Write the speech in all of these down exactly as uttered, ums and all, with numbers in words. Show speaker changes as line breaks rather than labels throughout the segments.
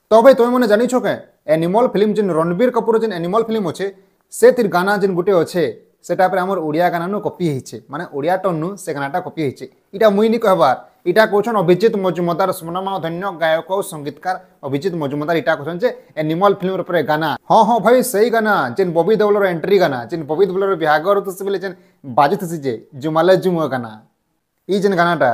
तो भाई तुम मैंने जानी छो के एनिमल फिल्म जिन रणबीर कपूर जिन एनिमल फिल्म अच्छे से तिर गाना जिन गुटे अच्छे सेटा पर आमर ओडिया गाना नु कॉपी होइछे माने ओडिया टोन नु से गानाटा कॉपी होइछे। इटा मुई नी कहबार इटा कहछन अभिजीत मजुमदार सुनामा धन्य गायक और संगीतकार अभिजीत मजुमदार इटा कहछन जे एनिमल फिल्म रे गाना हां हां भाई सही गाना जिन बॉबी देओल रो एंट्री गाना जिन बॉबी देओल रो बिहागर तो से बोले जिन बाजथसी जे जुमाले जुम गाना ई जिन गानाटा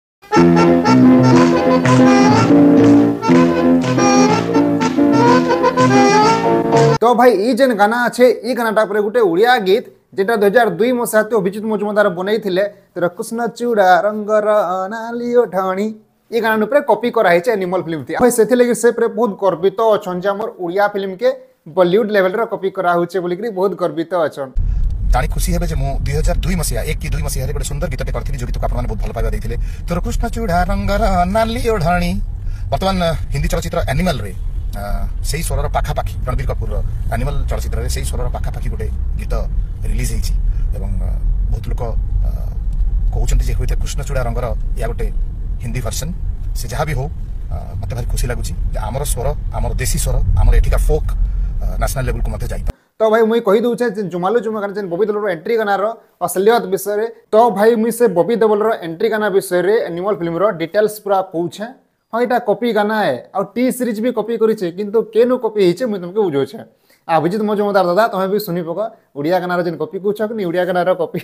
तो भाई ई जेन गाना अच्छे ई गानाटा पर गोटे ओडिया गीत जेटा दो हज़ार दो मसीहा अभिजीत मजुमदार बनई थिले तर कृष्ण चूड़ा रंगर नालियो ढाणी ई गाना पर कॉपी करा है एनिमल फिल्म थी भाई सेथे लगी से पर बहुत गर्वित अछन जे हमर ओडिया फिल्म के बॉलीवुड लेवल रो कॉपी करा होचे बोली कि बहुत गर्वित अछन।
जानी खुशी हेबे जे मु दो हज़ार दो मसीहा एक की दो मसीहा रे गोटे सुंदर गीतटे करथिली जो गीत को आपन बहुत भल पाइबा दैथिले तर कृष्ण चूड़ा रंगर नालियो ढाणी वर्तमान हिंदी चलचित्र एनिमल रे से स्वर पाखापाखि रणबीर कपूर एनिमल चलचित्र से स्वर पाखापाखि गोटे गीत रिलीज होती बहुत लोग कहते हैं कृष्ण चूड़ा रंगर या गोटे हिंदी वर्सन से जहाँ भी हो मत भारी खुशी लगुच आमर स्वर आमर देशी स्वर आमर एठिका फोक नेशनल लेवल को मत जाई।
तो भाई मुई कही दूचे जुमालो जुमा गाना जेन बॉबी देओल एंट्री गाना रो असलियत विषय रे तो भाई मुई से बॉबी देओल एंट्री गाना विषय रे एनिमल फिल्म रो डिटेल्स पूरा कहूछे। हाँ यहाँ कॉपी गाना है आ टी सीरीज भी कॉपी करेছে किंतु केनु कॉपी होइছে मुई तुमके बुझोछे अभिजीत मजुमदार दादा तुम्हें भी सुनी पका ओडिया गाना जेन कॉपी कहूछ कि ओडिया गाना कॉपी।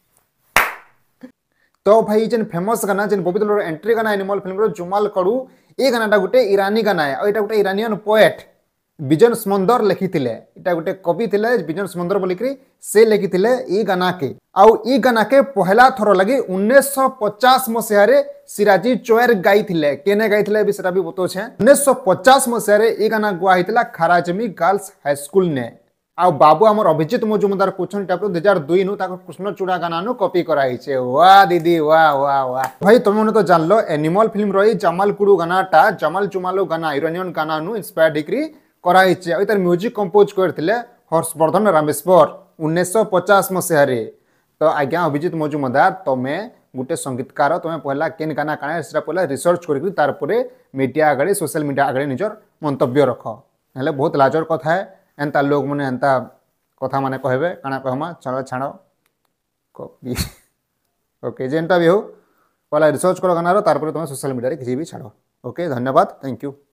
तो भाई जेन फेमस गाना जेन बॉबी देओल एंट्री गाना एनिमल फिल्म रो जुमाल कड़ू ए गानाटा गोटे ईरानी गाना है और एटा गोटे ईरानियन पोएट विजन समंदर लिखिथिले इटा गोटे कवि थिले विजन समंदर बोलिकरी से लिखिथिले ई गाना के आउ ई गाना के पहला थर लगी उन्नीस सौ पचास मसीहा रे सिराजी चोयर गाई थिले केने गाई थिले सेटा भी बतो छे उन्नीस सौ पचास मसीहा रे ई गाना गुआ हितला खाराजमी गर्ल्स हाई स्कूल ने आ बाबू हमर अभिजीत मजुमदार क्वेश्चन टाइप दो हज़ार दो नु ताको कृष्ण चूड़ा गाना नु कॉपी कराई छे। वाह दीदी वाह वाह वाह भाई तुम ने तो जान लो एनिमल फिल्म रही जमाल कुडू गानाटा जमाल चुमालो गाना ईरानियन गाना नु इंस्पायर डिग्री कराई छे आ इतर म्यूजिक कंपोज करथिले हर्षवर्धन रामेश्वर उन्नीस सौ पचास मसीहा रे। तो आज्ञा अभिजीत मजुमदार तमे गोटे संगीतकार तुम्हें पहला केन गाना काना सेटा पहला रिसर्च करके तार परे मीडिया आगे सोशल मीडिया आगे निजर मंतव्य रख हेले बहुत लाजर कथा है एंता लोग मैंने एंता कथा माने कहबे काना कहमा चलो छाड़ो कॉपी ओके जेनटा भी हो पहला रिसर्च करो गाना रो तार परे तुम सोशल मीडिया रे किसी भी छाड़ो। ओके धन्यवाद थैंक यू।